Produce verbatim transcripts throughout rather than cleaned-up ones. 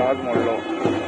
आज मोड़ लो।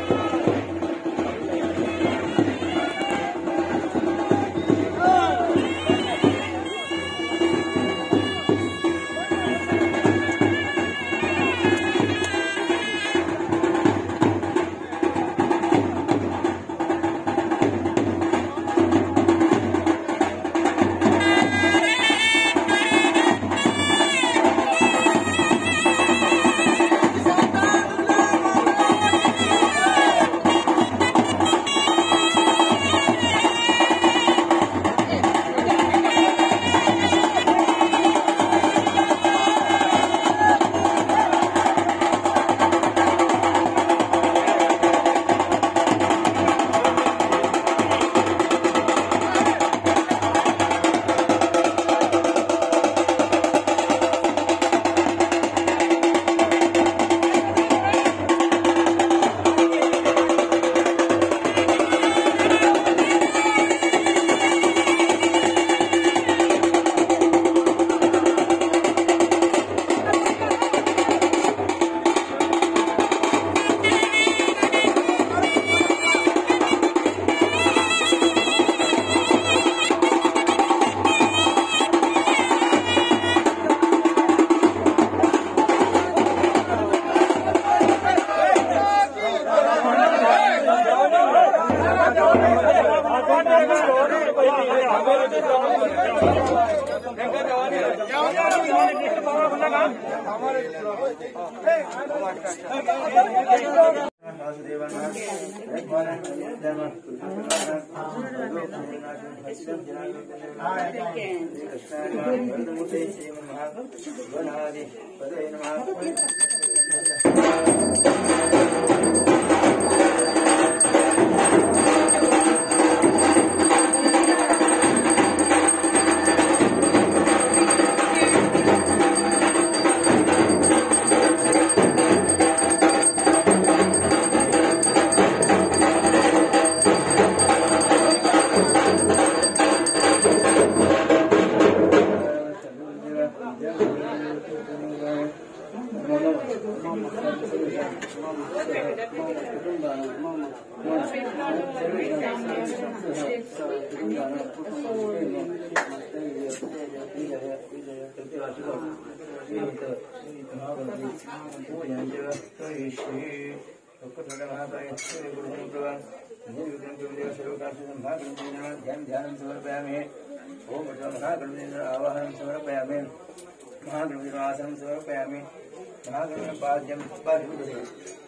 ध्यान समर्पयामि। ओम महागणपति आवाहनं समर्पयामि। महागणपति आसनं समर्पयामि। महागणपति पाद्यं पाद्यं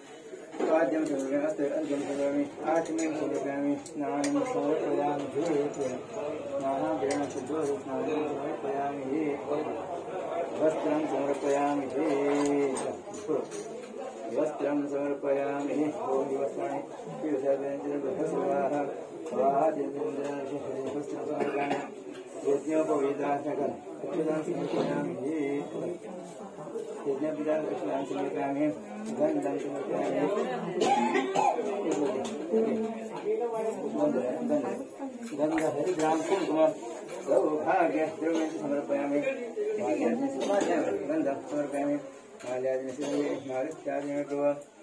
पाद्यं समर्पयामि। अर्घ्यं समर्पयामि। आचमनीं समर्पयामि। स्नानं समर्पयामि। महागणपति स्नानं समर्पयामि। वस्त्रं समर्पयामि। वस्त्रं समर्पयामि। ओम वस्त्राणि पीठसर्वेन्द्रः यज्ञोपवीतात्मकं समर्पयामि। यज्ञोपवीतां कृष्णां समर्पयामि। गन्धं समर्पयामि। गन्ध हरिद्रां कुङ्कुमं सौभाग्यद्रव्यं समर्पयामि। गन्धं समर्पयामि। माल्यादिनशिवे मालित्यादिनकृ